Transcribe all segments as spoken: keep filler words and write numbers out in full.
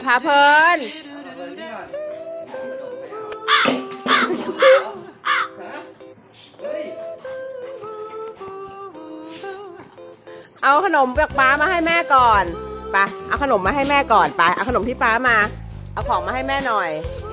พาเพลินเอาขนมจากป้ามาให้แม่ก่อนไปเอาขนมมาให้แม่ก่อนไปเอาขนมที่ป้ามาเอาของมาให้แม่หน่อย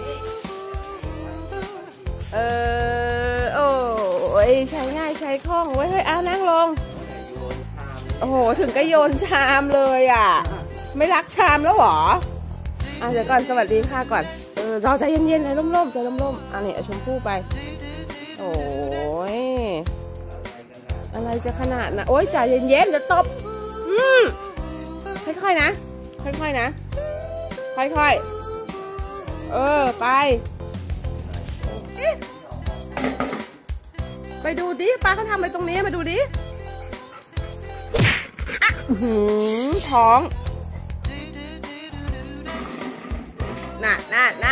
เออโอ้ยใช้ง่ายใช้คล่องเว้ยเฮ้ยเอานั่งลงโอ้โหถึงก็โยนชามเลยอ่ะไม่รักชามแล้วหรออ่ะเดี๋ยวก่อนสวัสดีค่ะก่อนเออรอใจเย็นๆใจร่มๆใจร่มๆอันนี้เอาชมพู่ไปโอ้ยอะไรจะขนาดนะโอ้ยใจเย็นๆจะตบอืมค่อยๆนะค่อยๆนะค่อยๆเออไปไปดูดิป้าเขาทำอะไรตรงนี้มาดูดิหืมท้องน่ะน่ะน่ะ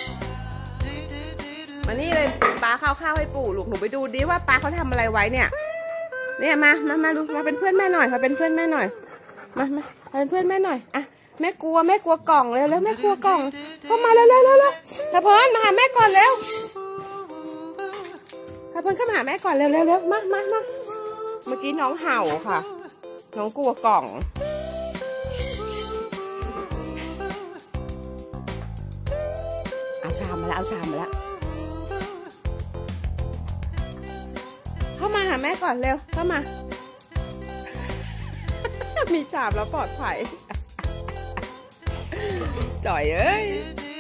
มานี่เลยป้าข้าวข้าวให้ปู่ลูกหนูไปดูดิว่าป้าเขาทำอะไรไว้เนี่ยเนี่ยมามามาดูมาเป็นเพื่อนแม่หน่อยมาเป็นเพื่อนแม่หน่อยมามาเป็นเพื่อนแม่หน่อยอ่ะแม่กลัวแม่กลัวกล่องเร็วแล้วแม่กลัวกล่องเข้ามาเร็วเร็วเร็วเร็วตะพอนมาหาแม่ก่อนเร็วตะพอนเข้ามาหาแม่ก่อนเร็วเร็วเร็วมามามาเมื่อกี้น้องเห่าค่ะน้องกลัวกล่องเอาชามมาแล้วเอาชามมาแล้วเข้ามาหาแม่ก่อนเร็วเข้ามามีชามแล้วปลอดภัยจ่อยเอ้ย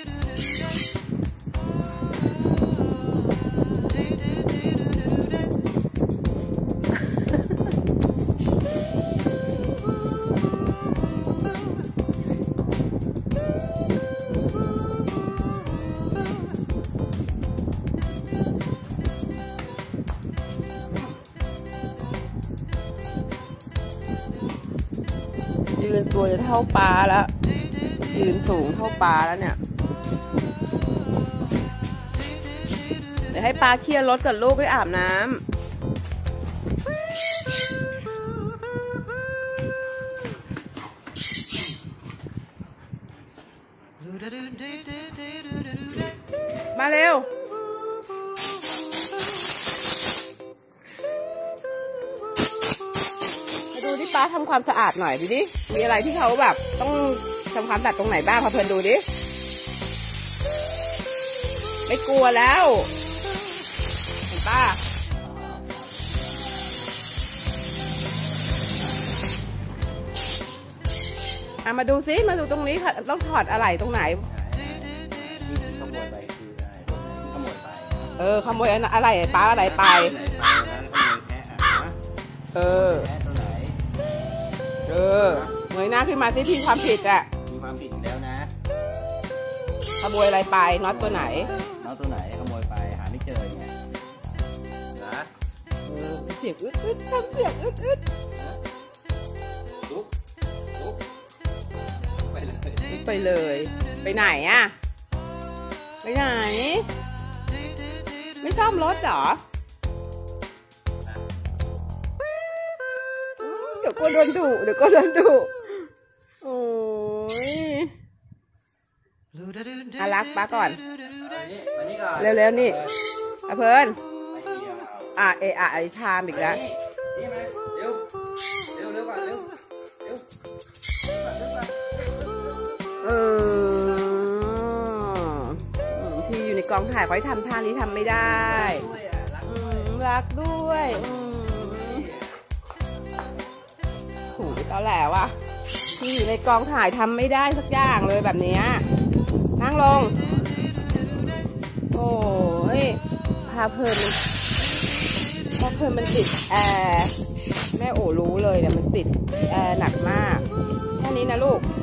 ยืนตัวจะเท่าปลาแล้วยืนสูงเท่าปลาแล้วเนี่ยเดี๋ยวให้ปลาเคลียร์รถกับลูกไปอาบน้ำมาเร็วดูที่ป้าทำความสะอาดหน่อยดูดิมีอะไรที่เขาแบบต้องทำความสะอาดตรงไหนบ้างพาเพลินดูดิไม่กลัวแล้วเห็นป้าอ่ะมาดูซิมาดูตรงนี้ค่ะต้องถอดอะไรตรงไหนเออขโมยอะไรป้าอะไรไปเออเออเงยหน้าขึ้นมาสิพี่ความผิดอ่ะมีความผิดแล้วนะขโมยอะไรไปน็อตตัวไหนน็อตตัวไหนขโมยไปหาไม่เจอไงนะเออเสียงอึดอึดทำเสียงอึดอึดลุกลุกไปเลยไปเลยไปไหนอ่ะไปไหนไม่ซ่อมรถเหรอเดี๋ยวก็โดนดุเดี๋ยวก็โดนดุโอ้ยอารักป้าก่อนเร็วๆนี่อาเพลินอ่ะเออะไอชามอีกแล้วเออที่อยู่ในกองถ่ายเขาทำท่านี้ทำไม่ได้รักด้วยหูตอแหลว่ะที่อยู่ในกองถ่ายทำไม่ได้สักอย่างเลยแบบนี้นั่งลงโอ้ยพาเพลินพาเพลินมันติดแอร์แม่โอ้รู้เลยเนี่ยมันติดแอร์หนักมากแค่นี้นะลูก